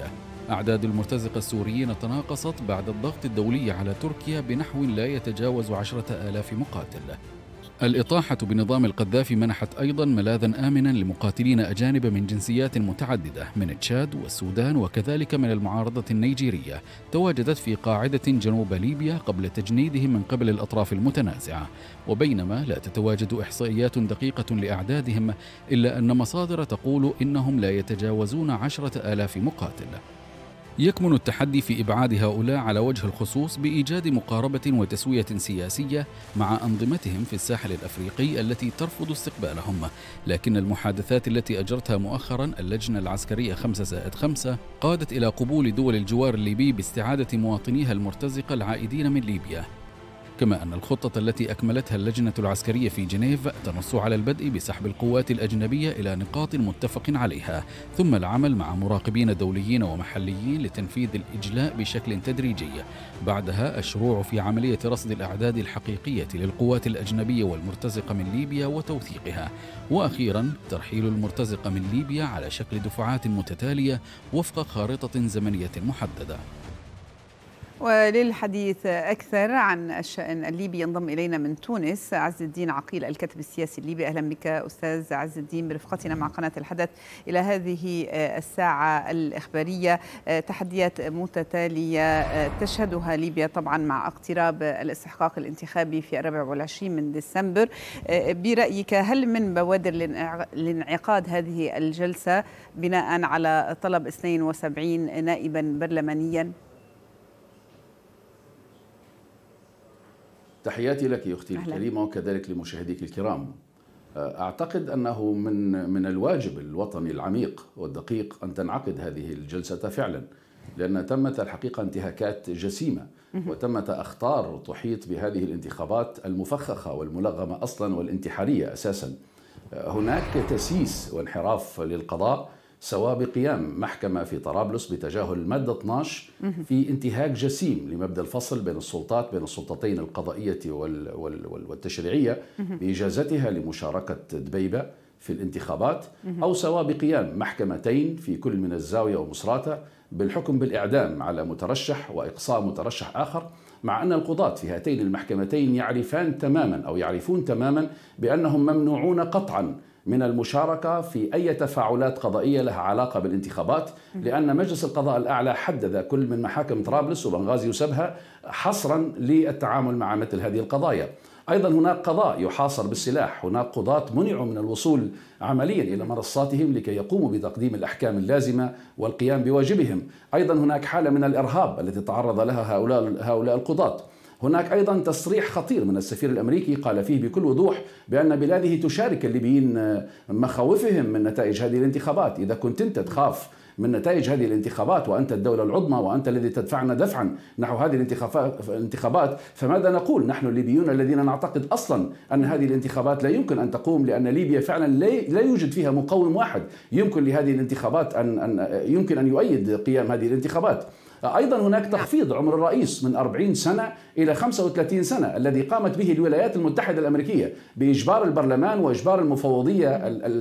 أعداد المرتزقة السوريين تناقصت بعد الضغط الدولي على تركيا بنحو لا يتجاوز عشرة آلاف مقاتل. الإطاحة بنظام القذافي منحت أيضا ملاذا آمنا لمقاتلين أجانب من جنسيات متعددة من تشاد والسودان وكذلك من المعارضة النيجيرية تواجدت في قاعدة جنوب ليبيا قبل تجنيدهم من قبل الأطراف المتنازعة. وبينما لا تتواجد إحصائيات دقيقة لأعدادهم إلا أن مصادر تقول إنهم لا يتجاوزون عشرة آلاف مقاتل. يكمن التحدي في إبعاد هؤلاء على وجه الخصوص بإيجاد مقاربة وتسوية سياسية مع أنظمتهم في الساحل الأفريقي التي ترفض استقبالهم، لكن المحادثات التي أجرتها مؤخرا اللجنة العسكرية خمسة زائد خمسة قادت إلى قبول دول الجوار الليبي باستعادة مواطنيها المرتزقة العائدين من ليبيا. كما أن الخطة التي أكملتها اللجنة العسكرية في جنيف تنص على البدء بسحب القوات الأجنبية إلى نقاط متفق عليها، ثم العمل مع مراقبين دوليين ومحليين لتنفيذ الإجلاء بشكل تدريجي، بعدها الشروع في عملية رصد الأعداد الحقيقية للقوات الأجنبية والمرتزقة من ليبيا وتوثيقها، وأخيرا ترحيل المرتزقة من ليبيا على شكل دفعات متتالية وفق خارطة زمنية محددة. وللحديث أكثر عن الشأن الليبي ينضم إلينا من تونس عز الدين عقيل الكاتب السياسي الليبي. أهلا بك أستاذ عز الدين برفقتنا مع قناة الحدث إلى هذه الساعة الإخبارية. تحديات متتالية تشهدها ليبيا طبعا مع اقتراب الاستحقاق الانتخابي في الرابع والعشرين من ديسمبر. برأيك هل من بوادر لانعقاد هذه الجلسة بناء على طلب اثنين وسبعين نائبا برلمانيا؟ تحياتي لك أختي الكريمة وكذلك لمشاهديك الكرام. أعتقد أنه من من الواجب الوطني العميق والدقيق أن تنعقد هذه الجلسة فعلا، لأن تمت الحقيقة انتهاكات جسيمة وتمت أخطار تحيط بهذه الانتخابات المفخخة والملغمة أصلا والانتحارية أساسا. هناك تسييس وانحراف للقضاء سواء بقيام محكمة في طرابلس بتجاهل المادة اثني عشر في انتهاك جسيم لمبدأ الفصل بين السلطات بين السلطتين القضائية والتشريعية بإجازتها لمشاركة دبيبة في الانتخابات، أو سواء بقيام محكمتين في كل من الزاوية ومصراتة بالحكم بالإعدام على مترشح وإقصاء مترشح آخر، مع أن القضاة في هاتين المحكمتين يعرفان تماما أو يعرفون تماما بأنهم ممنوعون قطعا من المشاركة في أي تفاعلات قضائية لها علاقة بالانتخابات، لأن مجلس القضاء الأعلى حدد كل من محاكم طرابلس وبنغازي وسبها حصرا للتعامل مع مثل هذه القضايا. أيضا هناك قضاء يحاصر بالسلاح، هناك قضاة منعوا من الوصول عمليا إلى منصاتهم لكي يقوموا بتقديم الأحكام اللازمة والقيام بواجبهم. أيضا هناك حالة من الإرهاب التي تعرض لها هؤلاء هؤلاء القضاة. هناك أيضا تصريح خطير من السفير الأمريكي قال فيه بكل وضوح بأن بلاده تشارك الليبيين مخاوفهم من نتائج هذه الانتخابات. إذا كنت أنت تخاف من نتائج هذه الانتخابات وأنت الدولة العظمى وأنت الذي تدفعنا دفعا نحو هذه الانتخابات، فماذا نقول نحن الليبيون الذين نعتقد أصلا أن هذه الانتخابات لا يمكن أن تقوم، لأن ليبيا فعلا لا يوجد فيها مقوم واحد يمكن لهذه الانتخابات أن أن يمكن أن يؤيد قيام هذه الانتخابات. أيضا هناك تخفيض عمر الرئيس من أربعين سنة إلى خمسة وثلاثين سنة الذي قامت به الولايات المتحدة الأمريكية بإجبار البرلمان وإجبار المفوضية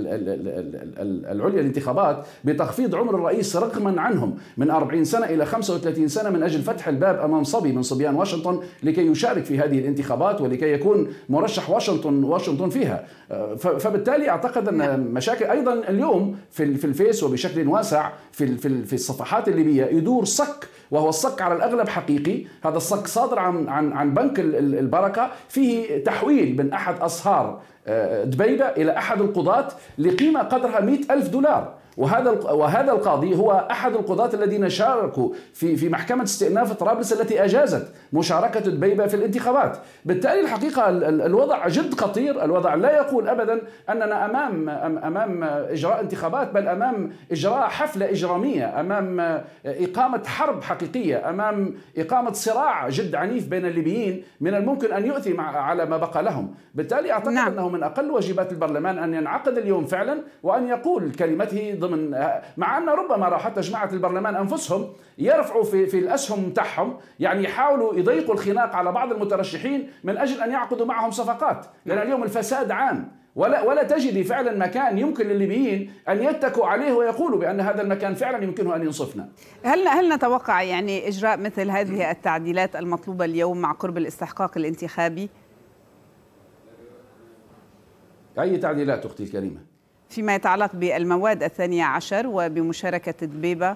العليا للانتخابات بتخفيض عمر الرئيس رقما عنهم من أربعين سنة إلى خمسة وثلاثين سنة من أجل فتح الباب أمام صبي من صبيان واشنطن لكي يشارك في هذه الانتخابات ولكي يكون مرشح واشنطن واشنطن فيها. فبالتالي أعتقد أن مشاكل أيضا اليوم في في الفيس وبشكل واسع في في الصفحات الليبية يدور صك، وهو الصك على الأغلب حقيقي. هذا الصك صادر عن عن عن بنك البركة، فيه تحويل من أحد أصهار دبيبة إلى أحد القضاة لقيمة قدرها مئة ألف دولار، وهذا وهذا القاضي هو أحد القضاة الذين شاركوا في في محكمة استئناف طرابلس التي أجازت مشاركة دبيبة في الانتخابات. بالتالي الحقيقة الوضع جد خطير، الوضع لا يقول أبدا أننا أمام أمام إجراء انتخابات، بل أمام إجراء حفلة إجرامية، أمام إقامة حرب حقيقية، أمام إقامة صراع جد عنيف بين الليبيين من الممكن أن يؤثي على ما بقى لهم. بالتالي أعتقد نعم. أنه من أقل واجبات البرلمان أن ينعقد اليوم فعلا وأن يقول كلمته ضمن، مع أن ربما لو حتى جماعة البرلمان أنفسهم يرفعوا في في الأسهم تاعهم، يعني يحاولوا يضيقوا الخناق على بعض المترشحين من أجل أن يعقدوا معهم صفقات، لأن اليوم الفساد عام ولا ولا تجدي فعلا مكان يمكن للليبيين ان يتكوا عليه ويقولوا بان هذا المكان فعلا يمكنه ان ينصفنا. هل هل نتوقع يعني اجراء مثل هذه التعديلات المطلوبه اليوم مع قرب الاستحقاق الانتخابي؟ اي تعديلات اختي الكريمه؟ فيما يتعلق بالمواد الثانيه عشر وبمشاركه دبيبه.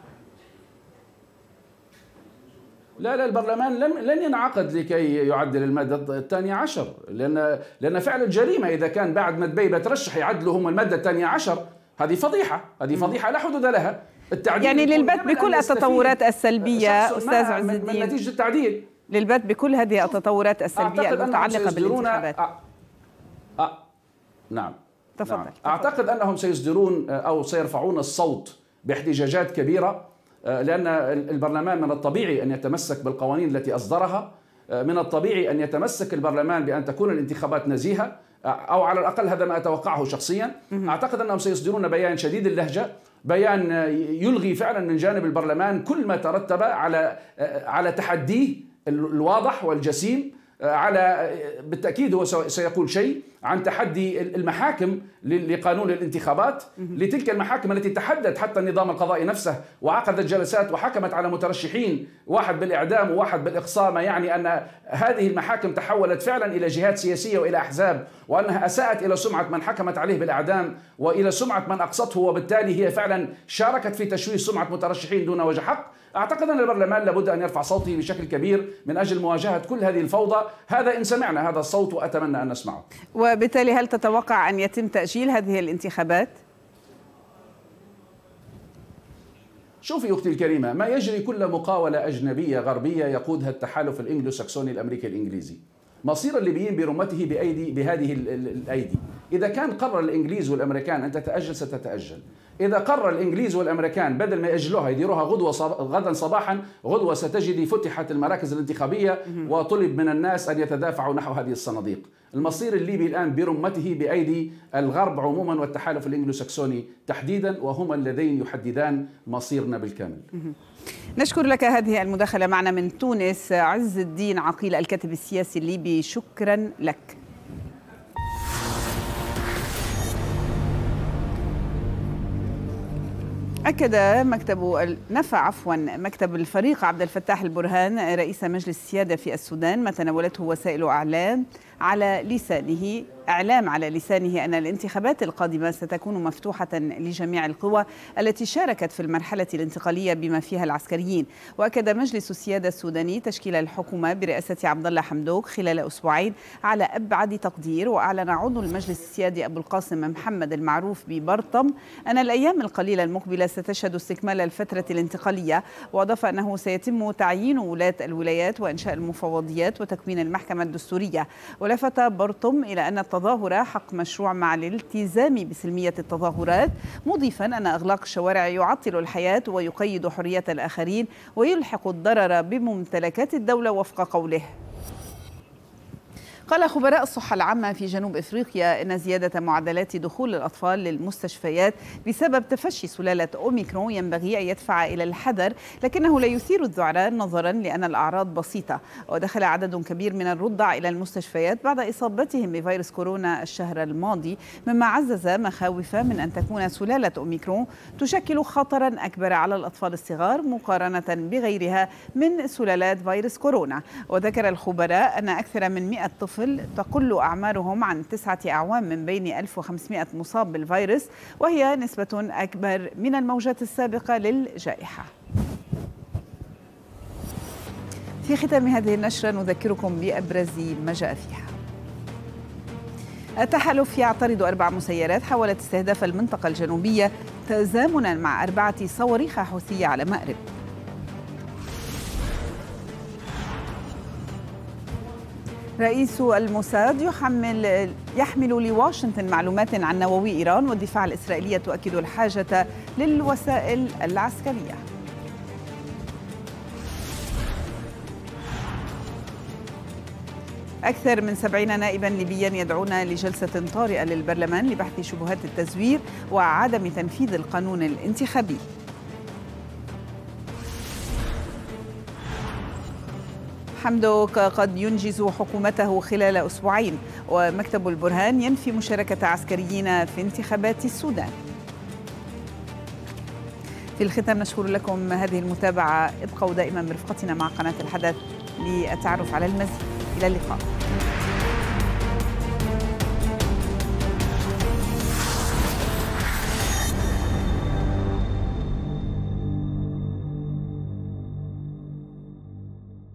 لا لا البرلمان لن لن ينعقد لكي يعدل الماده الثانيه عشر، لان لان فعل الجريمه اذا كان بعد ما دبيبه ترشح يعدلوا هم الماده الثانيه عشر، هذه فضيحه، هذه فضيحه لا حدود لها. التعديل يعني للبت بكل التطورات السلبيه استاذ عز الدين، من نتيجه التعديل، للبت بكل هذه التطورات السلبيه المتعلقه بالانتخابات. أ... أ... نعم تفضل. نعم. اعتقد انهم سيصدرون او سيرفعون الصوت باحتجاجات كبيره، لأن البرلمان من الطبيعي أن يتمسك بالقوانين التي أصدرها، من الطبيعي أن يتمسك البرلمان بأن تكون الانتخابات نزيهة، أو على الأقل هذا ما أتوقعه شخصيا. أعتقد أنهم سيصدرون بيان شديد اللهجة، بيان يلغي فعلا من جانب البرلمان كل ما ترتب على على تحديه الواضح والجسيم، على بالتأكيد هو سيقول شيء عن تحدي المحاكم لقانون الانتخابات، لتلك المحاكم التي تحدت حتى النظام القضائي نفسه وعقدت جلسات وحكمت على مترشحين، واحد بالإعدام وواحد بالإقصاء، ما يعني أن هذه المحاكم تحولت فعلا إلى جهات سياسية وإلى أحزاب، وأنها أساءت إلى سمعة من حكمت عليه بالإعدام وإلى سمعة من أقصته، وبالتالي هي فعلا شاركت في تشويه سمعة مترشحين دون وجه حق. أعتقد أن البرلمان لابد أن يرفع صوته بشكل كبير من أجل مواجهة كل هذه الفوضى، هذا إن سمعنا هذا الصوت وأتمنى أن نسمعه. وبالتالي هل تتوقع أن يتم تأجيل هذه الانتخابات؟ شوفي أختي الكريمة، ما يجري كل مقاولة أجنبية غربية يقودها التحالف الإنجلو ساكسوني الأمريكي الإنجليزي. مصير الليبيين برمته بأيدي بهذه الأيدي. إذا كان قرر الإنجليز والأمريكان أن تتأجل ستتأجل. إذا قرر الإنجليز والأمريكان بدل ما يأجلوها يديروها غدوة صب... غدا صباحا، غدوة ستجدي فتحت المراكز الانتخابية وطلب من الناس أن يتدافعوا نحو هذه الصناديق. المصير الليبي الآن برمته بأيدي الغرب عموما والتحالف الإنجلو ساكسوني تحديدا، وهما اللذين يحددان مصيرنا بالكامل. نشكر لك هذه المداخلة معنا من تونس عز الدين عقيل الكاتب السياسي الليبي، شكرا لك. أكد مكتب نفى عفوا مكتب الفريق عبد الفتاح البرهان رئيس مجلس السيادة في السودان ما تناولته وسائل إعلام على لسانه إعلام على لسانه أن الانتخابات القادمة ستكون مفتوحة لجميع القوى التي شاركت في المرحلة الانتقالية بما فيها العسكريين. وأكد مجلس السيادة السوداني تشكيل الحكومة برئاسة عبد الله حمدوك خلال أسبوعين على أبعد تقدير. وأعلن عضو المجلس السيادي أبو القاسم محمد المعروف ببرطم أن الأيام القليلة المقبلة ستشهد استكمال الفترة الانتقالية، وأضاف أنه سيتم تعيين ولاة الولايات وإنشاء المفوضيات وتكوين المحكمة الدستورية. ولفت برطم إلى أن التظاهر حق مشروع مع الالتزام بسلمية التظاهرات، مضيفا أن إغلاق الشوارع يعطل الحياة ويقيد حرية الآخرين ويلحق الضرر بممتلكات الدولة وفق قوله. قال خبراء الصحة العامة في جنوب إفريقيا إن زيادة معدلات دخول الأطفال للمستشفيات بسبب تفشي سلالة أوميكرون ينبغي أن يدفع إلى الحذر، لكنه لا يثير الذعران نظرا لأن الأعراض بسيطة. ودخل عدد كبير من الرضع إلى المستشفيات بعد إصابتهم بفيروس كورونا الشهر الماضي، مما عزز مخاوف من أن تكون سلالة أوميكرون تشكل خطرا أكبر على الأطفال الصغار مقارنة بغيرها من سلالات فيروس كورونا. وذكر الخبراء أن أكثر من مئة طفل تقل أعمارهم عن تسعة أعوام من بين ألف وخمسمئة مصاب بالفيروس، وهي نسبة أكبر من الموجات السابقة للجائحة. في ختام هذه النشرة نذكركم بأبرز ما جاء فيها. التحالف يعترض أربع مسيرات حاولت استهداف المنطقة الجنوبية تزامنا مع أربعة صواريخ حوثية على مأرب. رئيس الموساد يحمل يحمل لواشنطن معلومات عن نواوي إيران، والدفاع الإسرائيلية تؤكد الحاجة للوسائل العسكرية. أكثر من سبعين نائبا ليبيا يدعون لجلسة طارئة للبرلمان لبحث شبهات التزوير وعدم تنفيذ القانون الانتخابي. حمدوك قد ينجز حكومته خلال أسبوعين، ومكتب البرهان ينفي مشاركة عسكريين في انتخابات السودان. في الختام نشكر لكم هذه المتابعة. ابقوا دائما برفقتنا مع قناة الحدث للتعرف على المزيد. إلى اللقاء.